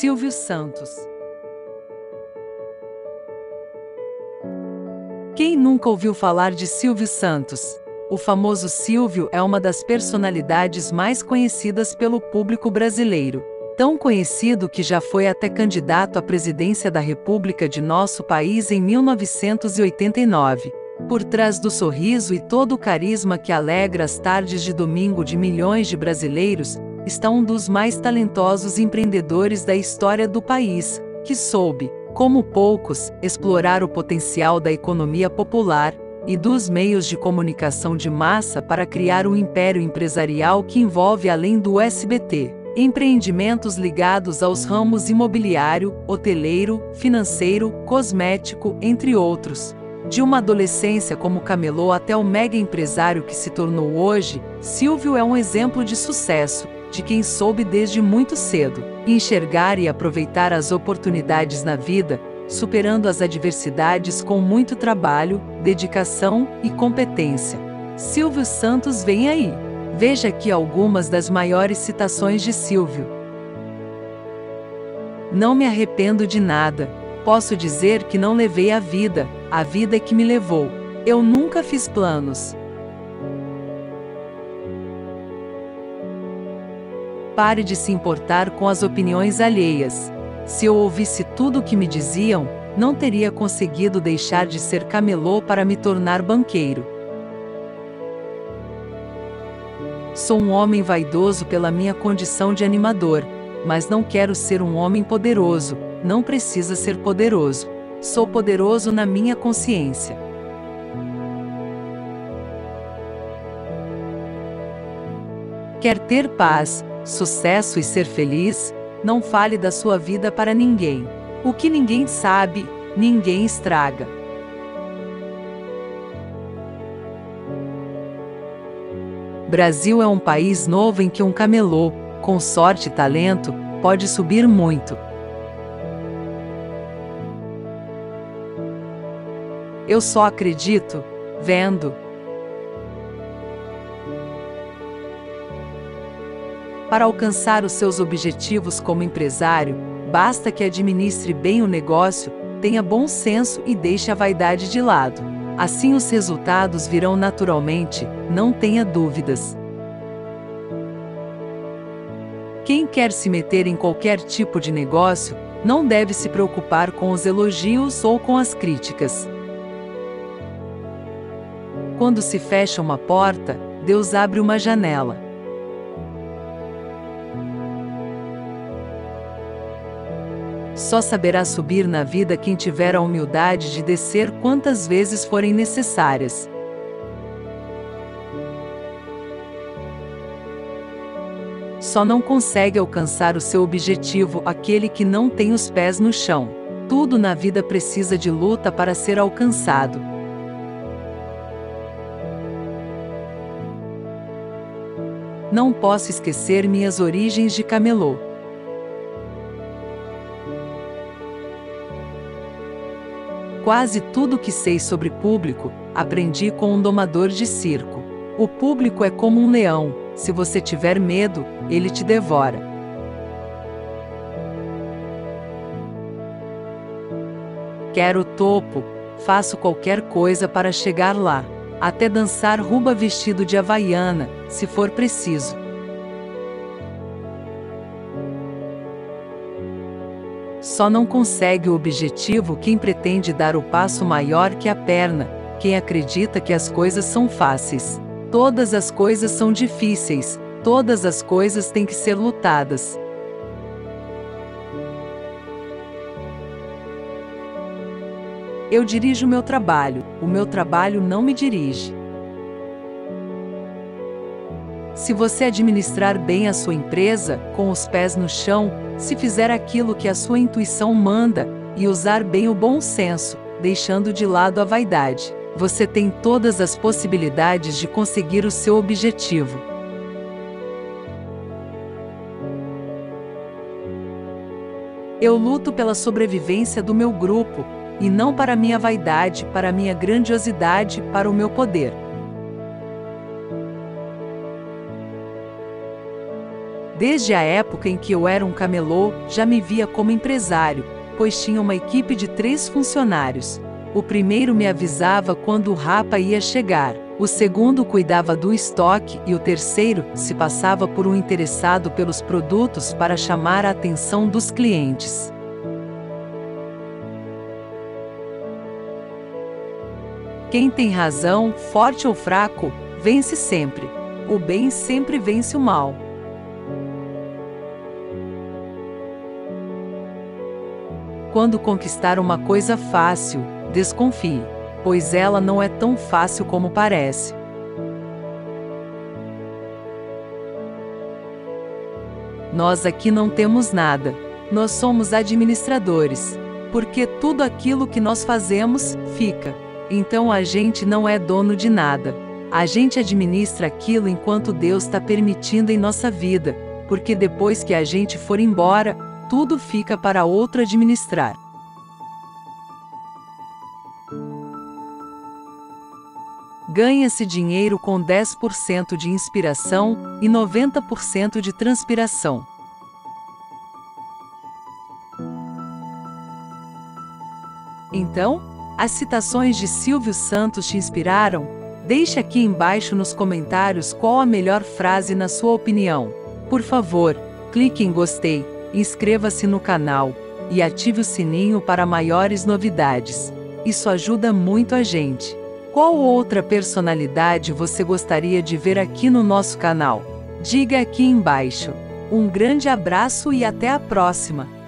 Silvio Santos. Quem nunca ouviu falar de Silvio Santos? O famoso Silvio é uma das personalidades mais conhecidas pelo público brasileiro. Tão conhecido que já foi até candidato à presidência da República de nosso país em 1989. Por trás do sorriso e todo o carisma que alegra as tardes de domingo de milhões de brasileiros, está um dos mais talentosos empreendedores da história do país, que soube, como poucos, explorar o potencial da economia popular e dos meios de comunicação de massa para criar um império empresarial que envolve, além do SBT, empreendimentos ligados aos ramos imobiliário, hoteleiro, financeiro, cosmético, entre outros. De uma adolescência como camelô até o mega empresário que se tornou hoje, Silvio é um exemplo de sucesso, de quem soube desde muito cedo enxergar e aproveitar as oportunidades na vida, superando as adversidades com muito trabalho, dedicação e competência. Silvio Santos vem aí. Veja aqui algumas das maiores citações de Silvio. Não me arrependo de nada. Posso dizer que não levei a vida é que me levou. Eu nunca fiz planos. Pare de se importar com as opiniões alheias. Se eu ouvisse tudo o que me diziam, não teria conseguido deixar de ser camelô para me tornar banqueiro. Sou um homem vaidoso pela minha condição de animador, mas não quero ser um homem poderoso, não precisa ser poderoso. Sou poderoso na minha consciência. Quer ter paz, sucesso e ser feliz? Não fale da sua vida para ninguém. O que ninguém sabe, ninguém estraga. Brasil é um país novo em que um camelô, com sorte e talento, pode subir muito. Eu só acredito vendo. Para alcançar os seus objetivos como empresário, basta que administre bem o negócio, tenha bom senso e deixe a vaidade de lado. Assim os resultados virão naturalmente, não tenha dúvidas. Quem quer se meter em qualquer tipo de negócio, não deve se preocupar com os elogios ou com as críticas. Quando se fecha uma porta, Deus abre uma janela. Só saberá subir na vida quem tiver a humildade de descer quantas vezes forem necessárias. Só não consegue alcançar o seu objetivo aquele que não tem os pés no chão. Tudo na vida precisa de luta para ser alcançado. Não posso esquecer minhas origens de camelô. Quase tudo que sei sobre público, aprendi com um domador de circo. O público é como um leão, se você tiver medo, ele te devora. Quero o topo, faço qualquer coisa para chegar lá. Até dançar rumba vestido de havaiana, se for preciso. Só não consegue o objetivo quem pretende dar o passo maior que a perna, quem acredita que as coisas são fáceis. Todas as coisas são difíceis, todas as coisas têm que ser lutadas. Eu dirijo o meu trabalho não me dirige. Se você administrar bem a sua empresa, com os pés no chão, se fizer aquilo que a sua intuição manda, e usar bem o bom senso, deixando de lado a vaidade, você tem todas as possibilidades de conseguir o seu objetivo. Eu luto pela sobrevivência do meu grupo, e não para minha vaidade, para minha grandiosidade, para o meu poder. Desde a época em que eu era um camelô, já me via como empresário, pois tinha uma equipe de 3 funcionários. O primeiro me avisava quando o rapa ia chegar, o segundo cuidava do estoque e o terceiro se passava por um interessado pelos produtos para chamar a atenção dos clientes. Quem tem razão, forte ou fraco, vence sempre. O bem sempre vence o mal. Quando conquistar uma coisa fácil, desconfie, pois ela não é tão fácil como parece. Nós aqui não temos nada. Nós somos administradores, porque tudo aquilo que nós fazemos, fica. Então a gente não é dono de nada. A gente administra aquilo enquanto Deus está permitindo em nossa vida, porque depois que a gente for embora, tudo fica para outro administrar. Ganha-se dinheiro com 10% de inspiração e 90% de transpiração. Então, as citações de Silvio Santos te inspiraram? Deixe aqui embaixo nos comentários qual a melhor frase na sua opinião. Por favor, clique em gostei, inscreva-se no canal e ative o sininho para maiores novidades. Isso ajuda muito a gente. Qual outra personalidade você gostaria de ver aqui no nosso canal? Diga aqui embaixo. Um grande abraço e até a próxima!